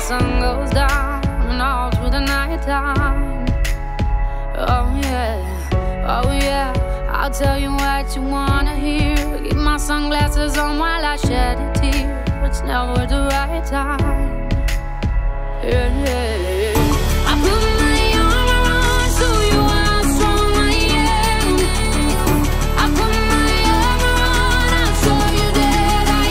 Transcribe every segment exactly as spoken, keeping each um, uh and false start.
sun goes down and all through the night time. Oh yeah, oh yeah, I'll tell you what you wanna hear. Keep my sunglasses on while I shed a tear. It's never the right time. Yeah, yeah, yeah. I put my arm around, show you how strong I am. I put my arm around, I'll show you that I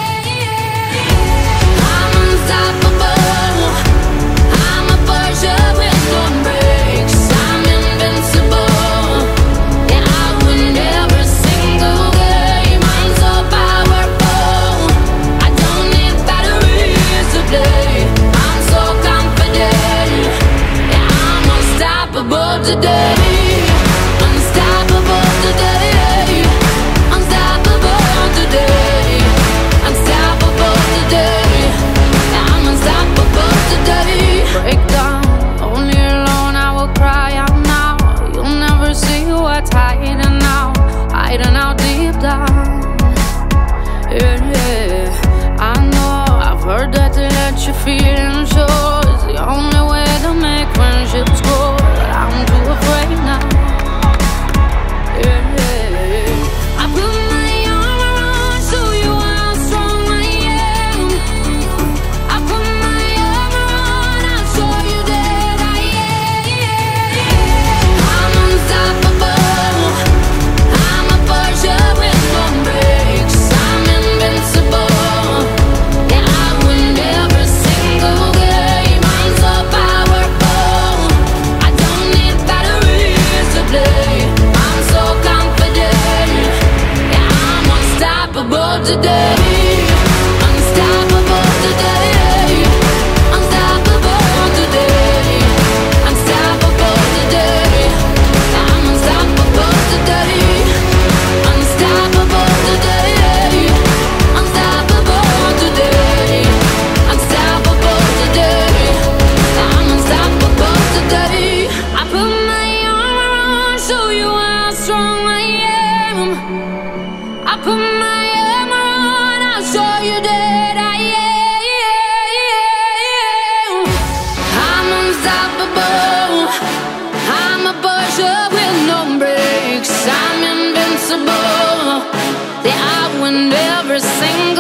am. I'm unstoppable. I'm a Porsche with no brakes. I'm invincible. Yeah, I win every single game. I'm so powerful. I don't need batteries to play. I'm so confident. Yeah, I'm unstoppable today. Unstoppable today. Unstoppable today. Unstoppable today. Yeah, I'm unstoppable today. Break down, only alone I will cry out now. You'll never see what's hiding out, hiding out deep down. Yeah, yeah, I know, I've heard that to let you feel and show is the only way to make friendships grow, but I'm too afraid now. Yeah, yeah, yeah. I put my arm around, show you how strong I am. I put my arm around, I'll show you that I am. I'm unstoppable. I'm a Porsche with no brakes. I'm invincible. Yeah, I win every single game. I'm so powerful. I don't need batteries to play. I'm so confident. Yeah, I'm unstoppable today. Unstoppable today. Unstoppable today. Unstoppable today. I'm unstoppable today. Unstoppable today. Unstoppable today. Unstoppable today. I'm unstoppable today. I put my arm around, show you how strong I am. I put my arm around, I'll show you that I am. I'm unstoppable. I'm a Porsche with no brakes. I'm invincible. Yeah, I win every single